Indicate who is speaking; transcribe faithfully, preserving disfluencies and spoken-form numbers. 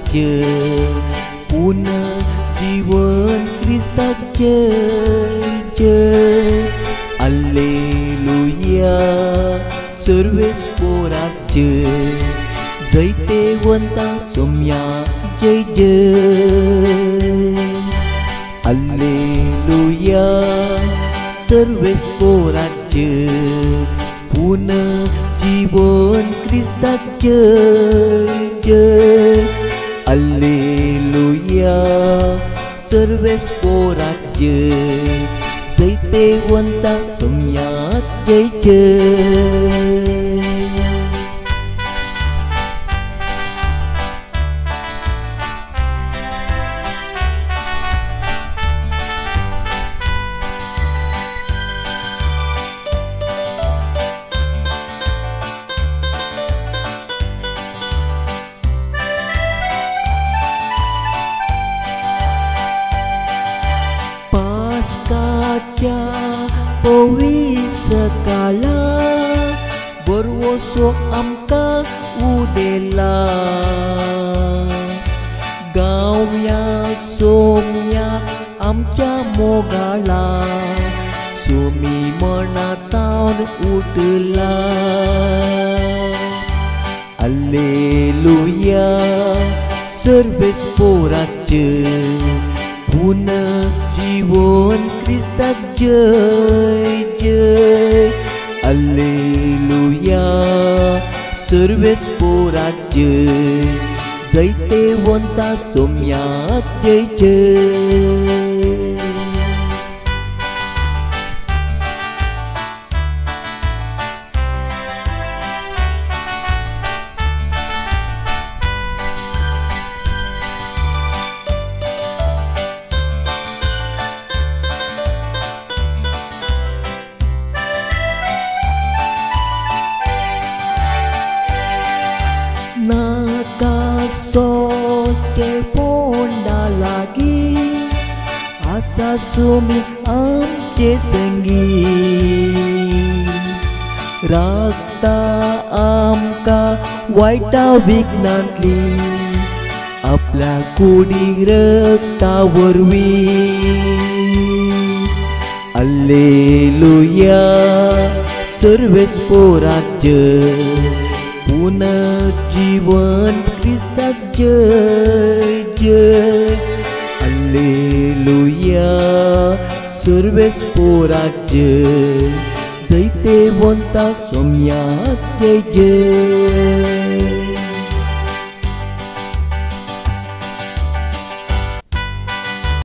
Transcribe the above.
Speaker 1: पुनर्जीवन ख्रिस्तात जय जय हालेलुया सर्वेस पोराक जय जैते वंता सोम्या जय जय हालेलुया सर्वेस पोराक जय पुनर्जीवन ख्रिस्तात जय जय हालेलुया सर्वेस पोराक जय जैते वंता सोम्या जय जय Paskacha pawisakala berwoso amka udela गावया Saumya आमच्या मोगाला सोमी मनातान उठला हालेलुया सर्वेस पोराचे पुनर्जीवन ख्रिस्तात जय जय हालेलुया सर्वेस पोराक जय जैते वंता सोम्याक जय जय Nakasote ponda lagi asa sumi amche sengi rakta amka waita विघ्नातली आपल्या कुडी रक्तावरवी हालेलुया सर्वेस पोराक जय पुनर्जीवन ख्रिस्तात जय जय हालेलुया सर्वेस पोराक जय जैते वंता सोम्याक जय जय